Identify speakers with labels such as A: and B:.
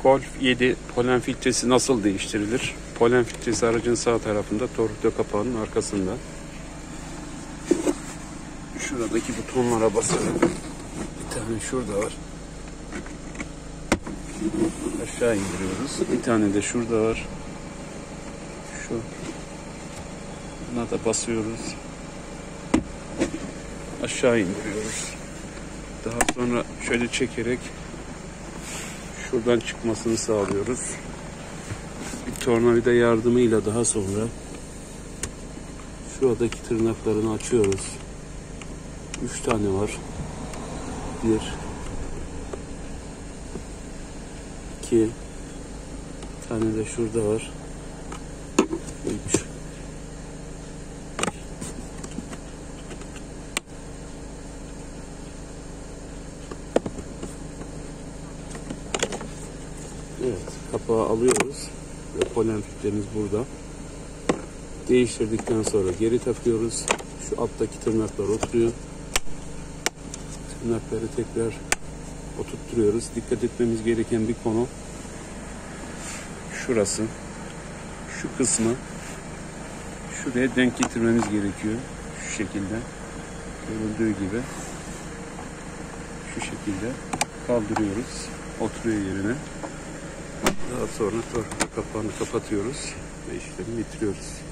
A: Golf 7 polen filtresi nasıl değiştirilir? Polen filtresi aracın sağ tarafında, torpido kapağının arkasında. Şuradaki butonlara basarak, bir tane şurada var. Aşağı indiriyoruz. Bir tane de şurada var. Şu. Buna da basıyoruz. Aşağı indiriyoruz. Daha sonra şöyle çekerek şuradan çıkmasını sağlıyoruz. Bir tornavida yardımıyla daha sonra şuradaki tırnaklarını açıyoruz. 3 tane var. 1 2 bir tane de şurada var. 3 Evet, kapağı alıyoruz ve polen filtremiz burada. Değiştirdikten sonra geri takıyoruz. Şu alttaki tırnaklar oturuyor. Tırnakları tekrar oturtturuyoruz. Dikkat etmemiz gereken bir konu şurası. Şu kısmı şuraya denk getirmemiz gerekiyor. Şu şekilde. Görüldüğü gibi. Şu şekilde kaldırıyoruz. Oturuyor yerine. Daha sonra torpido kapağını kapatıyoruz ve işlemi bitiriyoruz.